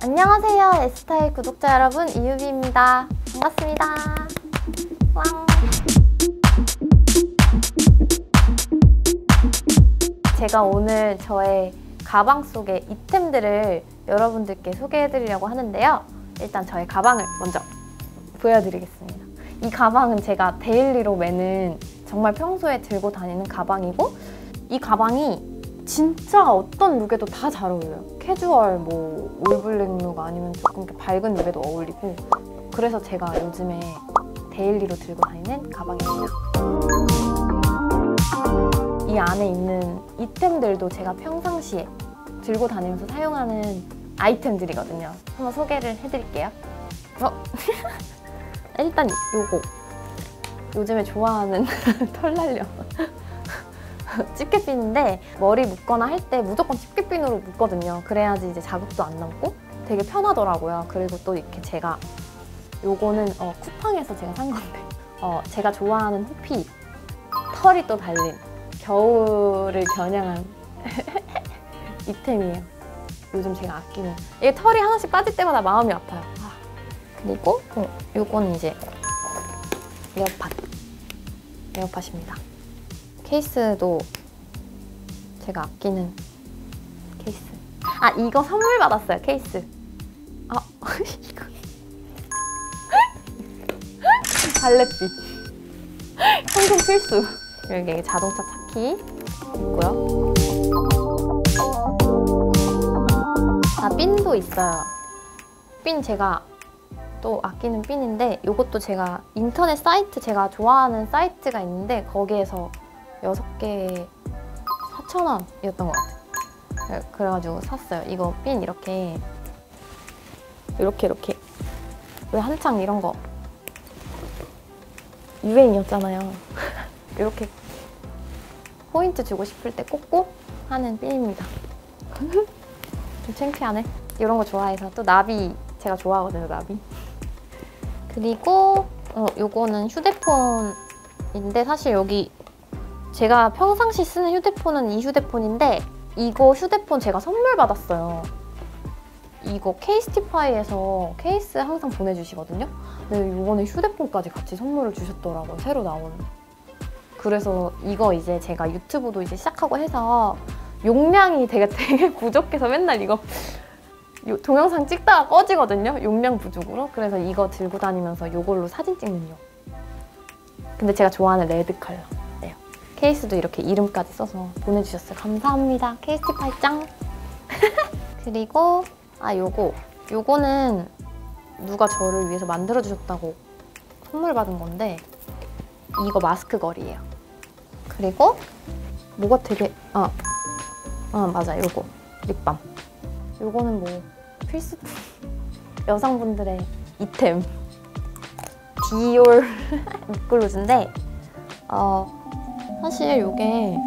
안녕하세요, S타일 구독자 여러분, 이유비입니다. 반갑습니다. 왕. 제가 오늘 저의 가방 속의 이템들을 여러분들께 소개해드리려고 하는데요. 일단 저의 가방을 먼저 보여드리겠습니다. 이 가방은 제가 데일리로 매는 정말 평소에 들고 다니는 가방이고, 이 가방이 진짜 어떤 룩에도 다 잘 어울려요. 캐주얼, 뭐 올블랙 룩 아니면 조금 이렇게 밝은 룩에도 어울리고, 그래서 제가 요즘에 데일리로 들고 다니는 가방입니다. 이 안에 있는 이템들도 제가 평상시에 들고 다니면서 사용하는 아이템들이거든요. 한번 소개를 해드릴게요. 일단 요거 요즘에 좋아하는 털 날려 집게핀인데, 머리 묶거나 할 때 무조건 집게핀으로 묶거든요. 그래야지 이제 자국도 안 남고 되게 편하더라고요. 그리고 또 이렇게 제가 요거는 쿠팡에서 제가 산 건데, 제가 좋아하는 호피, 털이 또 달린 겨울을 겨냥한 이템이에요. 요즘 제가 아끼는. 이게 털이 하나씩 빠질 때마다 마음이 아파요. 그리고 요거는 이제 에어팟입니다. 케이스도 제가 아끼는 케이스. 이거 선물 받았어요, 케이스. 이거 발렛빛 현금 필수. 여기 자동차 차키 있고요. 핀도 있어요. 핀 제가 또 아끼는 핀인데, 이것도 제가 인터넷 사이트, 제가 좋아하는 사이트가 있는데 거기에서 6개에 4,000원이었던 것 같아요. 그래가지고 샀어요. 이거 핀 이렇게 왜 한창 이런 거 유행이었잖아요. 이렇게 포인트 주고 싶을 때 꽂고 하는 핀입니다. 좀 창피하네. 이런 거 좋아해서. 또 나비 제가 좋아하거든요, 나비. 그리고 요거는 휴대폰인데, 사실 여기 제가 평상시 쓰는 휴대폰은 이 휴대폰인데, 이거 휴대폰 제가 선물 받았어요. 이거 케이스티파이에서 케이스 항상 보내주시거든요. 근데 이번에 휴대폰까지 같이 선물을 주셨더라고요, 새로 나온. 그래서 이거 이제 제가 유튜브도 이제 시작하고 해서 용량이 되게 부족해서 맨날 이거 동영상 찍다가 꺼지거든요, 용량 부족으로. 그래서 이거 들고 다니면서 이걸로 사진 찍는 용. 근데 제가 좋아하는 레드 컬러예요. 케이스도 이렇게 이름까지 써서 보내주셨어요. 감사합니다, 케이스티파이 짱! 그리고 요거는 누가 저를 위해서 만들어주셨다고 선물 받은 건데, 이거 마스크 걸이에요. 그리고 뭐가 되게 맞아, 요거 립밤. 요거는 뭐 필수품, 여성분들의 이템, 디올 립글로즈인데, 사실 요게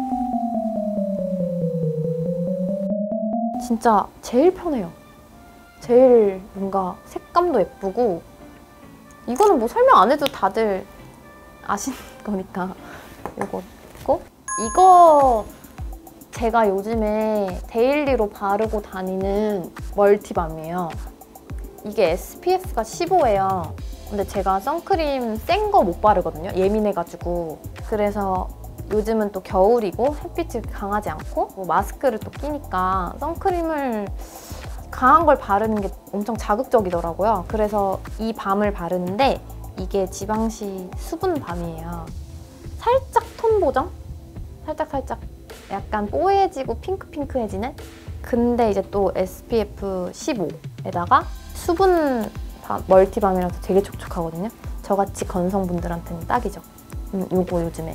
진짜 제일 편해요. 제일 뭔가 색감도 예쁘고, 이거는 뭐 설명 안 해도 다들 아시는 거니까. 요거 있고, 이거 제가 요즘에 데일리로 바르고 다니는 멀티밤이에요. 이게 SPF가 15예요. 근데 제가 선크림 센 거 못 바르거든요, 예민해가지고. 그래서 요즘은 또 겨울이고 햇빛이 강하지 않고 뭐 마스크를 또 끼니까 선크림을 강한 걸 바르는 게 엄청 자극적이더라고요. 그래서 이 밤을 바르는데, 이게 지방시 수분 밤이에요. 살짝 톤 보정? 살짝 약간 뽀얘지고 핑크해지는? 근데 이제 또 SPF 15에다가 수분 멀티밤이라서 되게 촉촉하거든요. 저같이 건성분들한테는 딱이죠. 요거 요즘에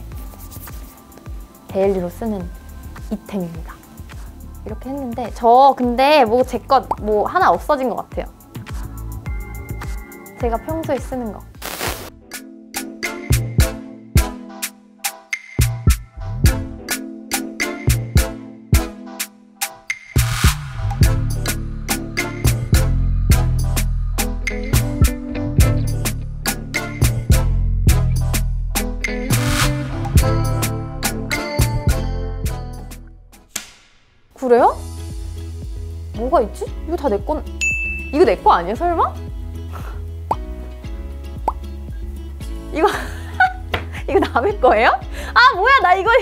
데일리로 쓰는 이템입니다. 이렇게 했는데, 근데 제 것 뭐 하나 없어진 것 같아요. 제가 평소에 쓰는 거. 그래요? 뭐가 있지? 이거 다 내 건... 이거 내 거 아니야 설마? 이거 이거 남의 거예요? 아 뭐야 나 이거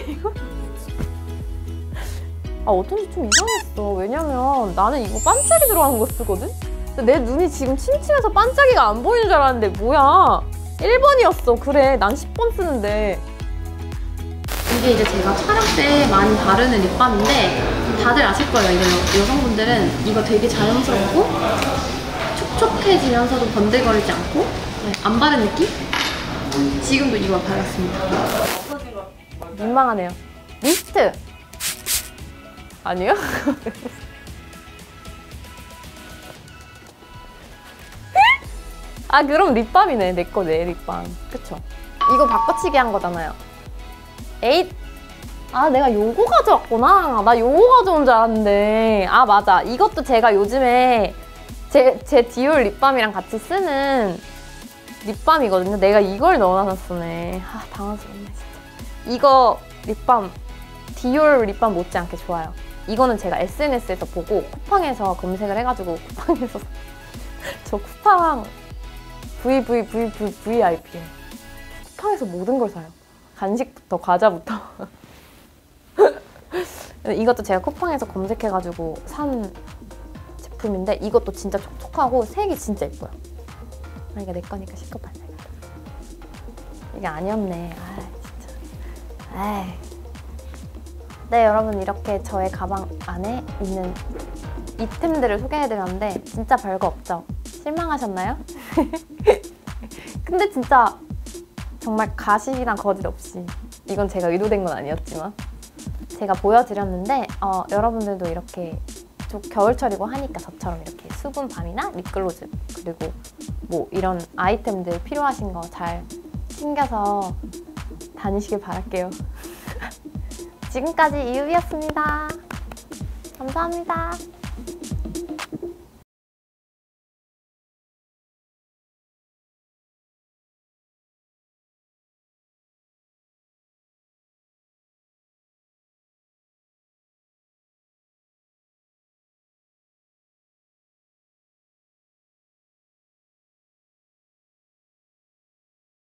아 어쩐지 좀 이상했어. 왜냐면 나는 이거 반짝이 들어가는 거 쓰거든? 근데 내 눈이 지금 침침해서 반짝이가 안 보이는 줄 알았는데 뭐야 1번이었어. 그래 난 10번 쓰는데. 이게 이제 제가 촬영 때 많이 바르는 립밤인데 다들 아실 거예요. 이거 여성분들은 이거 되게 자연스럽고 촉촉해지면서도 번들거리지 않고 네, 안 바른 느낌? 지금도 이걸 발랐습니다. 민망하네요. 미스트! 아니요? 아 그럼 립밤이네. 내 거네 립밤. 그쵸? 이거 바꿔치기 한 거잖아요. 에잇! 아 내가 요거 가져왔구나. 나 요거 가져온 줄 알았는데. 아 맞아. 이것도 제가 요즘에 제 디올 립밤이랑 같이 쓰는 립밤이거든요. 내가 이걸 넣어놨었네. 아 당황스럽네 진짜. 이거 립밤 디올 립밤 못지않게 좋아요. 이거는 제가 SNS에서 보고 쿠팡에서 검색을 해가지고 쿠팡에서 저 쿠팡 VIP예요. 쿠팡에서 모든 걸 사요. 간식부터 과자부터. 이것도 제가 쿠팡에서 검색해가지고 산 제품인데 이것도 진짜 촉촉하고 색이 진짜 예뻐요. 아 이거 내 거니까 실컷 발라야겠다. 이게 아니었네. 아 진짜. 에이. 네 여러분 이렇게 저의 가방 안에 있는 이템들을 소개해드렸는데 진짜 별거 없죠? 실망하셨나요? 근데 진짜 정말 가식이나 거짓 없이 이건 제가 의도된 건 아니었지만 제가 보여드렸는데 여러분들도 이렇게 좀 겨울철이고 하니까 저처럼 이렇게 수분밤이나 립글로즈 그리고 뭐 이런 아이템들 필요하신 거 잘 챙겨서 다니시길 바랄게요. 지금까지 이유비였습니다. 감사합니다.